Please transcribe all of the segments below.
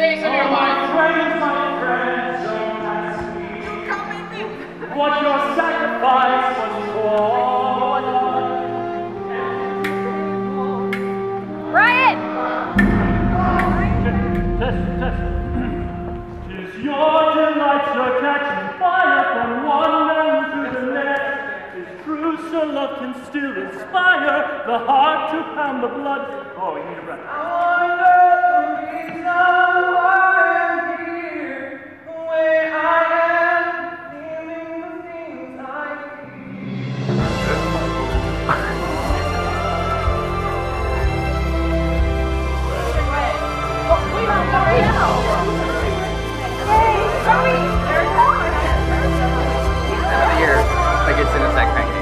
days of your life. My friends, don't ask me what your sacrifice was for. Riot! Tis your delight you're catching fire from one man to the next. His true so love can still inspire the heart to pound the blood. Oh, you need a breath. I wonder the reason why I'm here, the way I am, feeling the things I Another year, like it's in a sec pancake.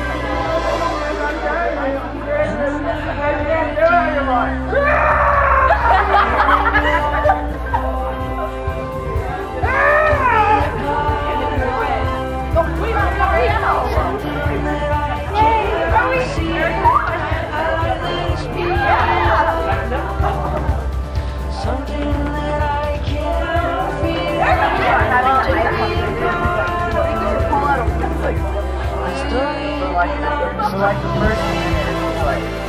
Like the first minute, like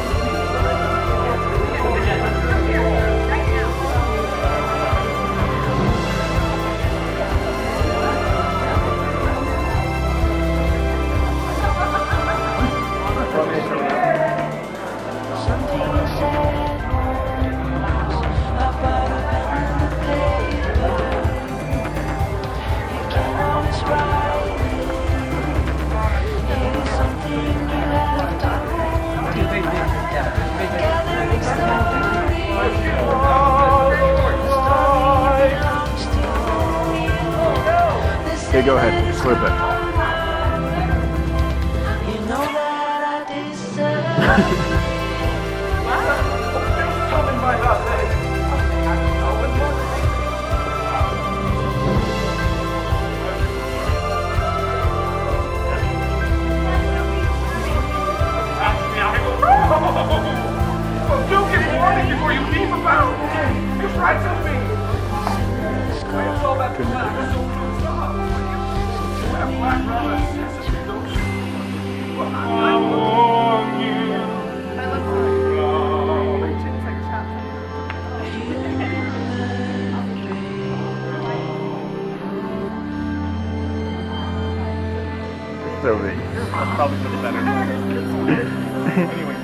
Okay, go ahead. Slip it. You know that I deserve. Don't get warning before you leave about. You tried something. I saw that black so close up. That black rubber. I want you. I look for Sylvie. That's probably for the better. Anyway.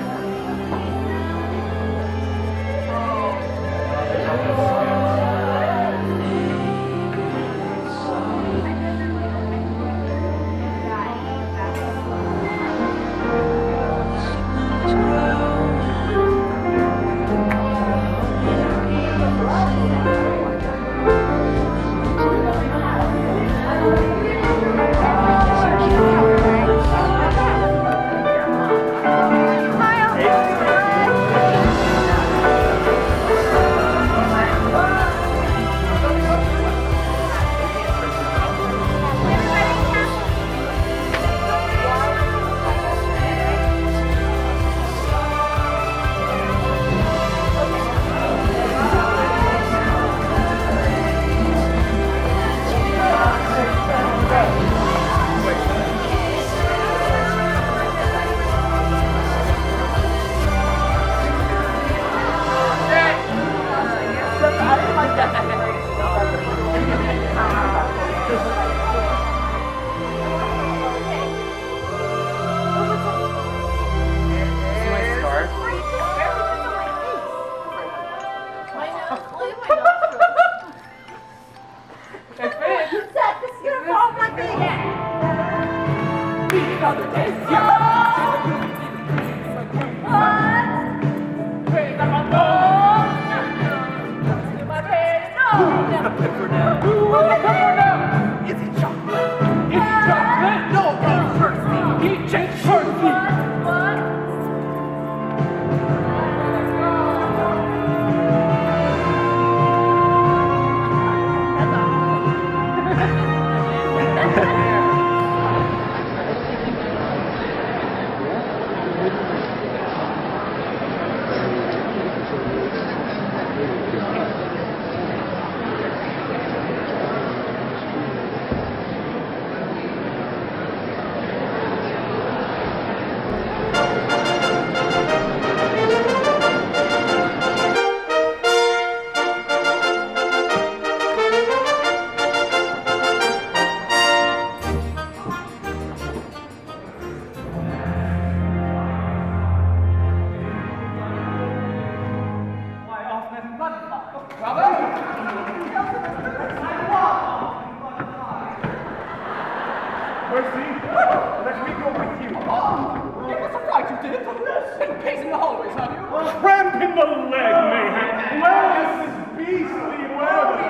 Mercy, let me go with you. Oh, give us a fright, you did. Been pacing the hallways, have you? Cramp in the leg, mayhap. Well, this is beastly weather.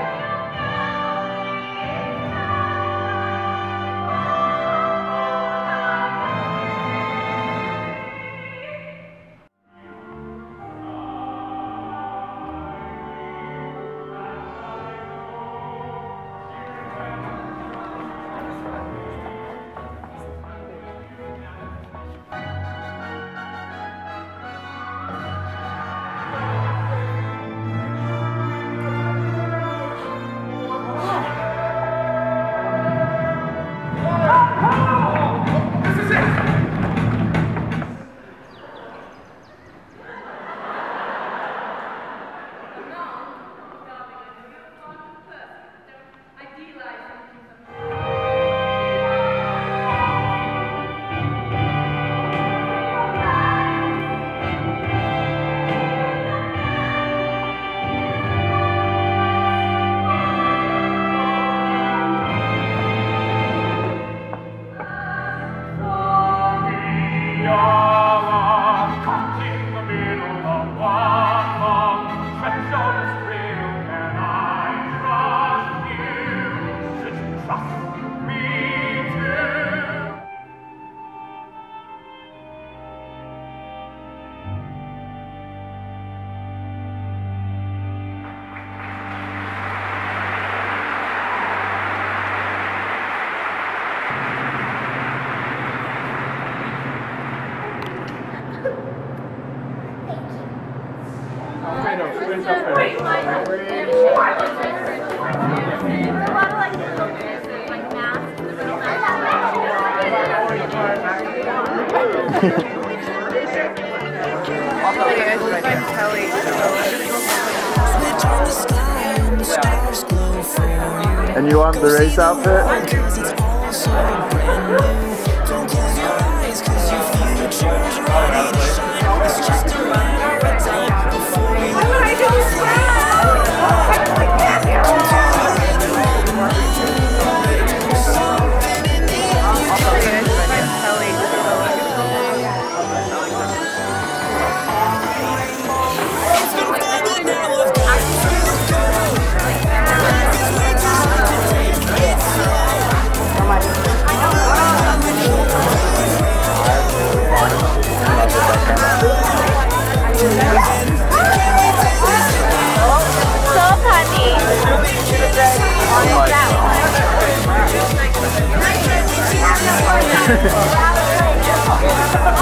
And you want the race outfit? Honey.